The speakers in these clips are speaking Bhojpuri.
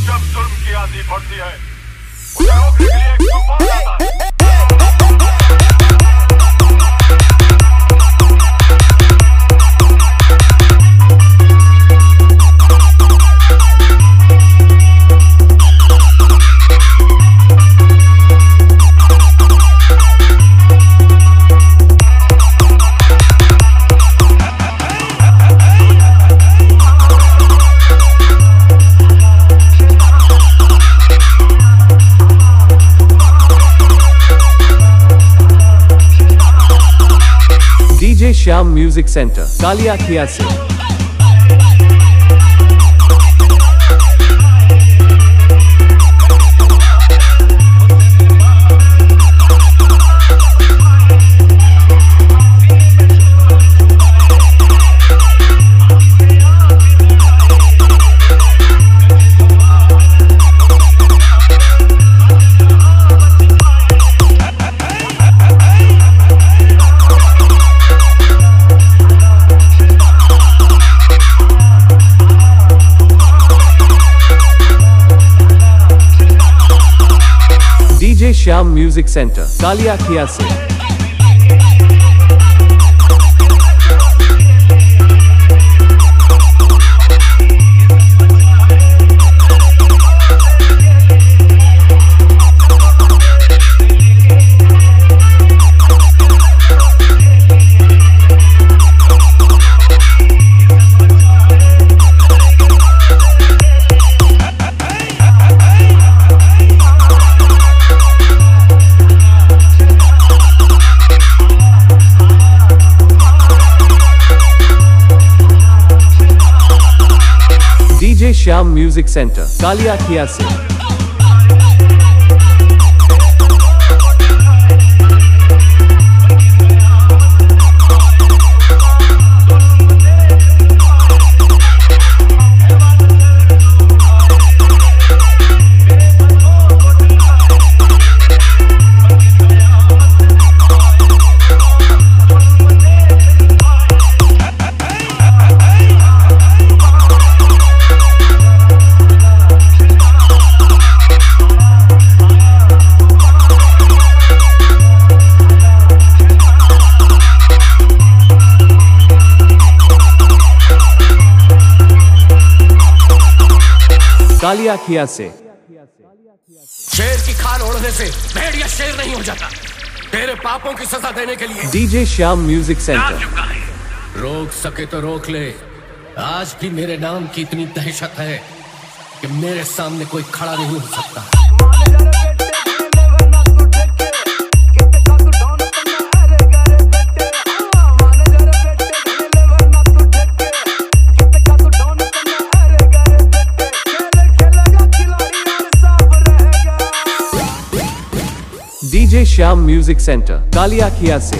जब जुल्म की आंधी पड़ती है उसे रोकने के लिए एक तूफान आता है। DJ Shyam Music Center, Kalia Khia se। DJ Shyam Music Center, Kalia Khia se। DJ Shyam Music Center, Kalia Khia se। कालिया खिया से। शेर की खाल ओढ़ने से भेड़िया शेर नहीं हो जाता। तेरे पापों की सजा देने के लिए DJ श्याम म्यूजिक सेंटर। रोक सके तो रोक ले। आज भी मेरे नाम की इतनी दहशत है कि मेरे सामने कोई खड़ा नहीं हो सकता। DJ श्याम म्यूजिक सेंटर, कालिया खिया से।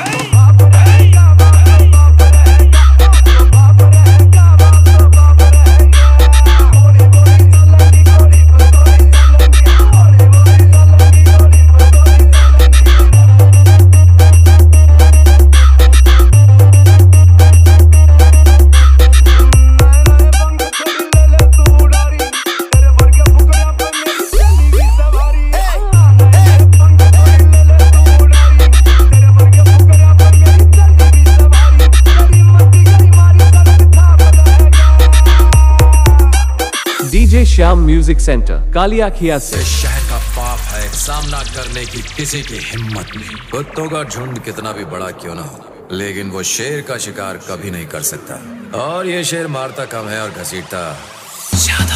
DJ श्याम म्यूजिक सेंटर, कालिया खिया से। इस शहर का पाप है सामना करने की किसी की हिम्मत नहीं। कुत्तों का झुंड कितना भी बड़ा क्यों ना हो, लेकिन वो शेर का शिकार कभी नहीं कर सकता। और ये शेर मारता कम है और घसीटता ज्यादा।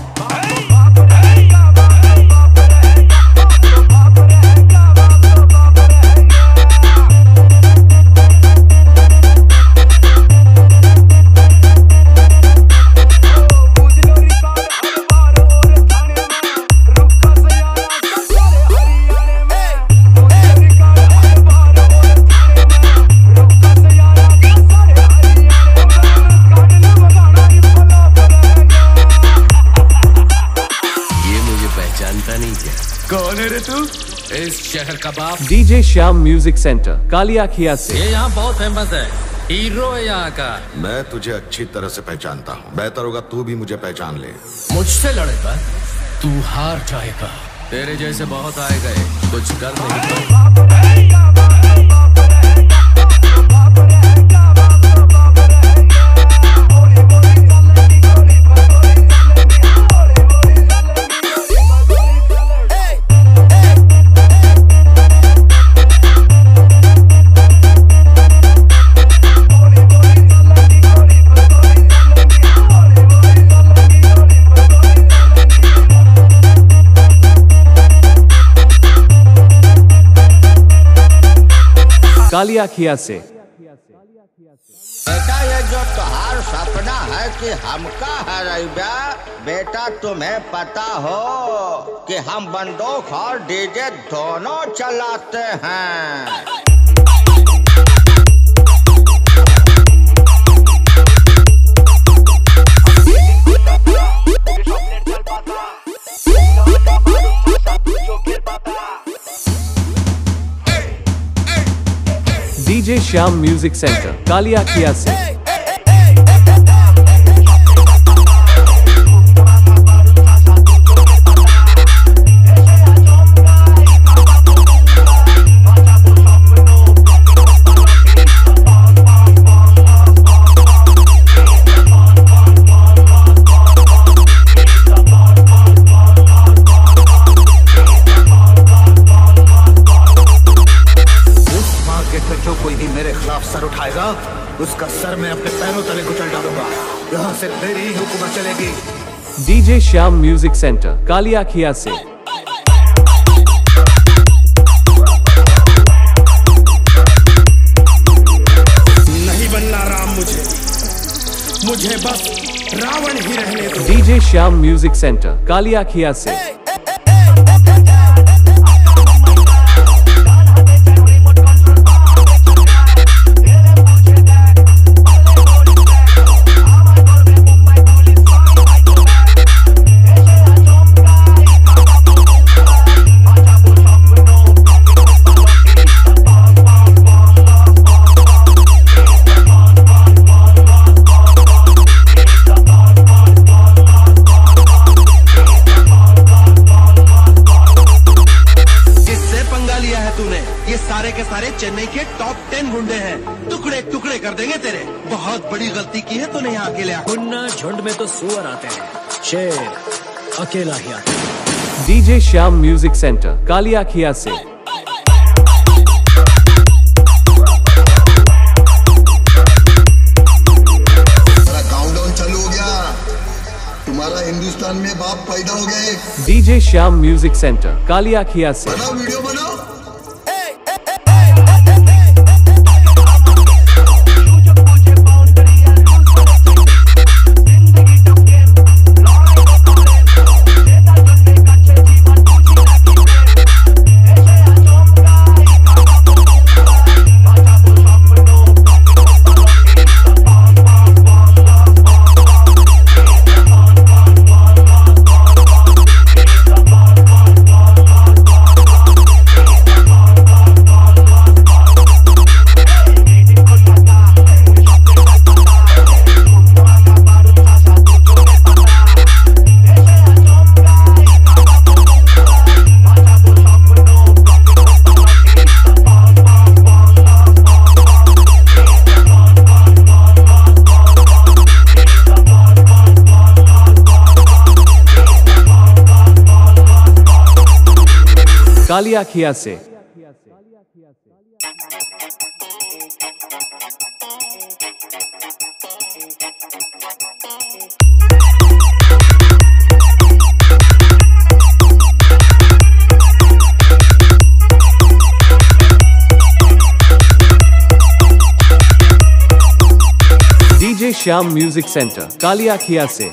कौन है रे तू? इस शहर का बाप। DJ श्याम म्यूजिक सेंटर, कालिया खिया से। ये यहाँ बहुत फेमस है। हीरो है यहाँ का। मैं तुझे अच्छी तरह से पहचानता हूँ, बेहतर होगा तू भी मुझे पहचान ले। मुझसे लड़ेगा तू हार जाएगा। तेरे जैसे बहुत आए गए, कुछ कर नहीं पाए। कालिया खिया से। बेटा ये जो तुहार सपना है कि हमका हराइबा, बेटा तुम्हें पता हो कि हम बंदूक और डीजे दोनों चलाते हैं। डीजे श्याम म्यूजिक सेंटर कालिया खिया से। जो कोई भी मेरे खिलाफ सर उठाएगा उसका सर मैं अपने पैरों तले कुचल डालूंगा। यहाँ से मेरी ही हुकूमत चलेगी। डीजे श्याम म्यूजिक सेंटर कालिया खिया से। नहीं बनना राम, मुझे बस रावण ही रहने दो। डीजे श्याम म्यूजिक सेंटर कालिया खिया से। ये सारे के सारे चेन्नई के टॉप 10 गुंडे हैं। टुकड़े टुकड़े कर देंगे तेरे। बहुत बड़ी गलती की है तूने यहाँ अकेले आकर। मुन्ना झुंड में तो सुअर आते हैं, शेर अकेला ही आता है। डीजे श्याम म्यूजिक सेंटर कालिया खिया से। काउंटडाउन चालू हो गया, तुम्हारा हिंदुस्तान में बाप पैदा हो गए। डीजे श्याम म्यूजिक सेंटर कालिया खिया से। बनाओ वीडियो बनाओ। कालिया खिया से। डीजे श्याम म्यूजिक सेंटर कालिया खिया से।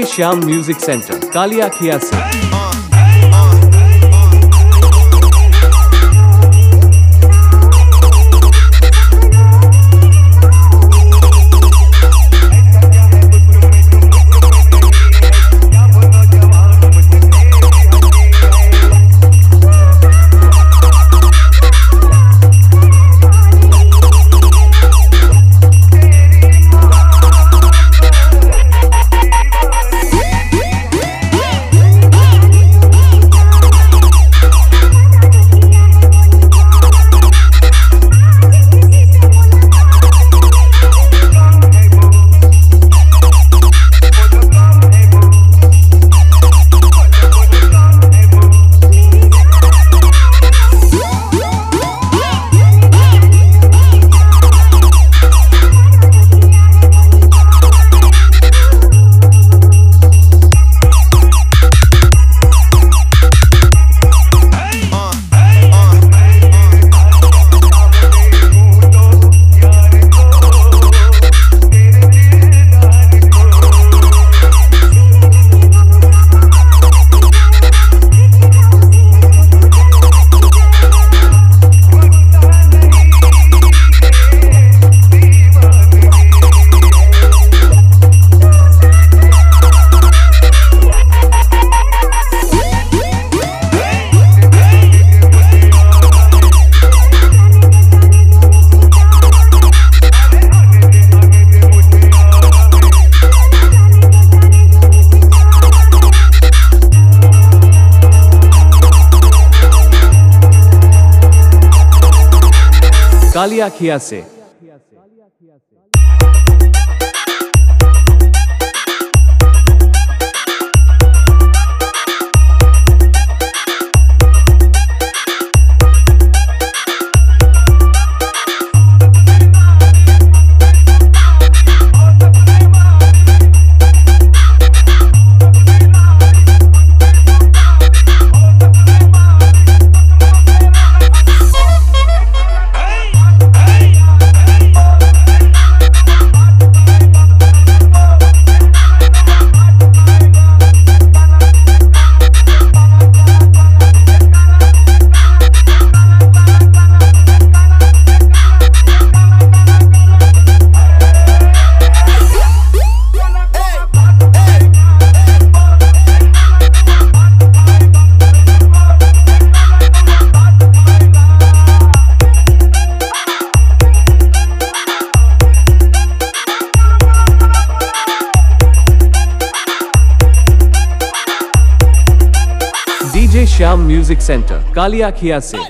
श्याम म्यूजिक सेंटर कालियाखिया से। कालियाखिया से। DJ Shyam music center Kaliakhia से।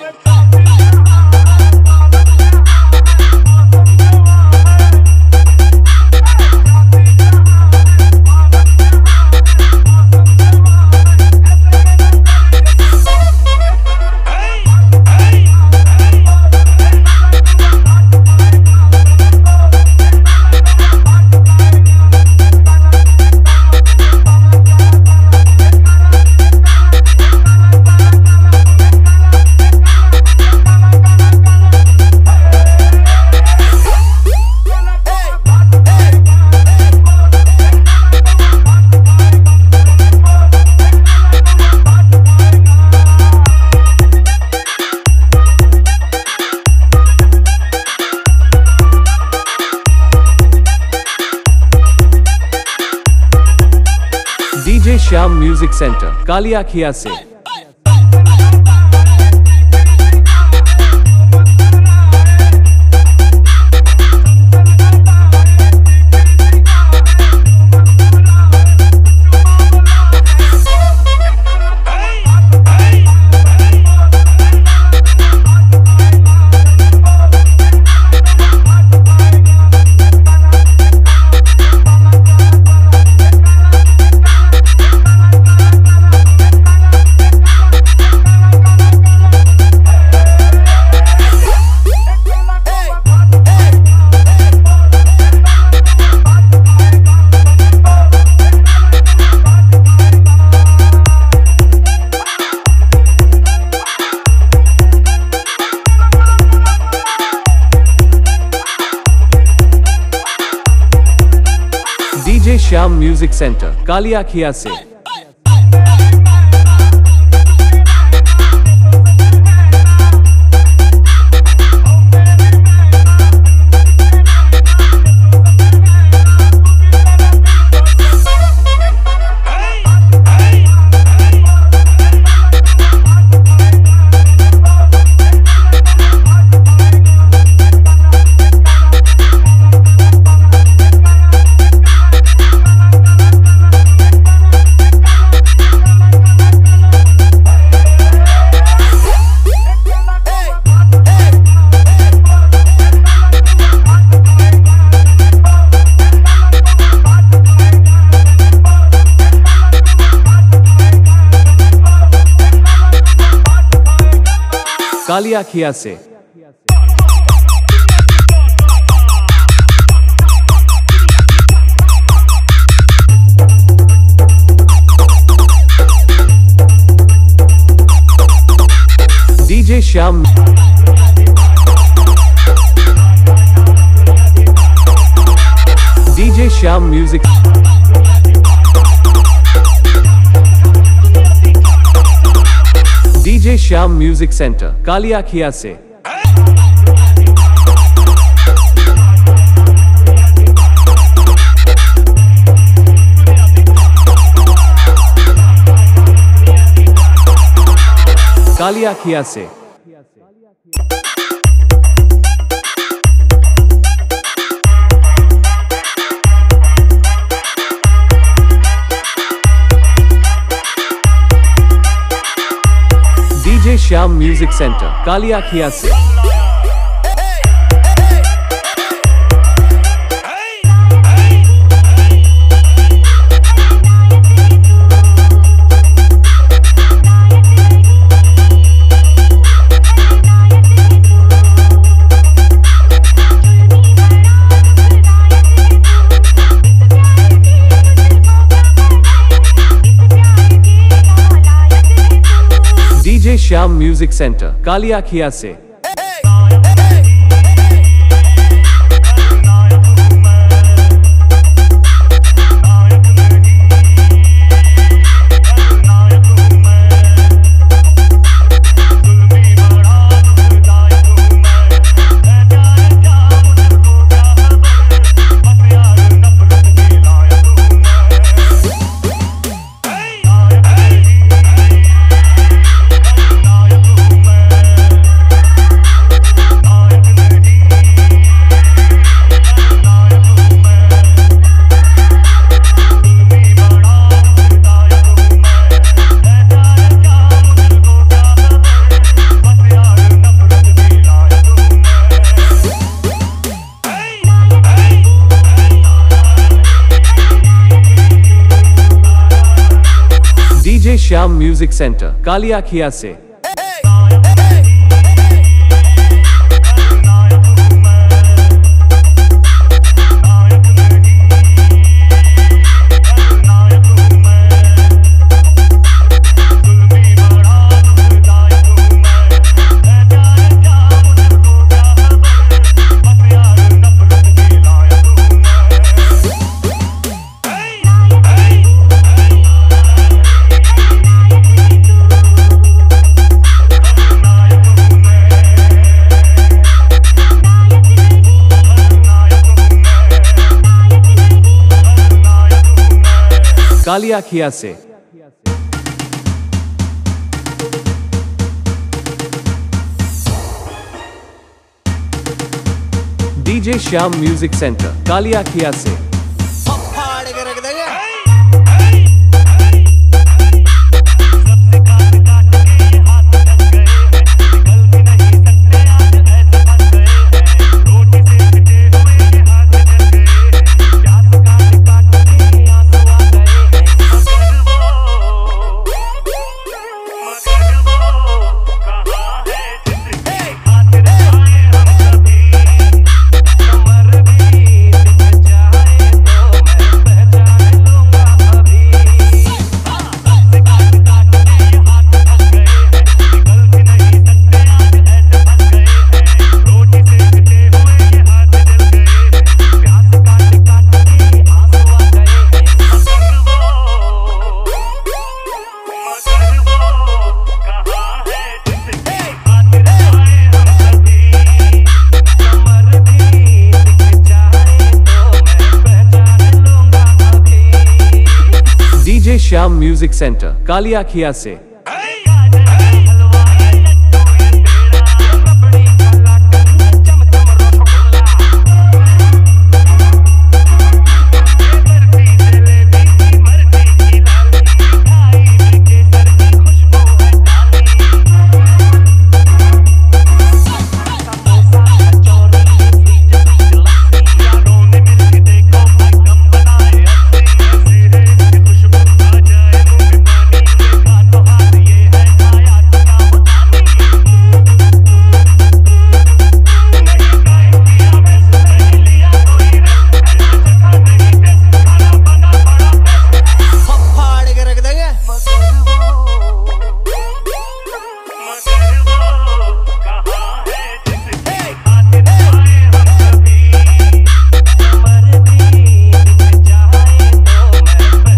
DJ Shyam music center Kaliakhia से। DJ Shyam music center Kaliakhia से। कालियाखिया से। DJ Shyam music DJ Shyam music center Kaliakhia से। कालियाखिया से। DJ Shyam music center Kaliakhia से। DJ Shyam music center Kaliakhia से। DJ Shyam music center Kaliakhia से। कालियाखिया से। DJ Shyam music center Kaliakhia से। श्याम म्यूजिक सेंटर कालियाखिया से।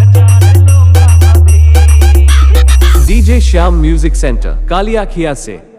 DJ Shyam music center Kaliakhia से।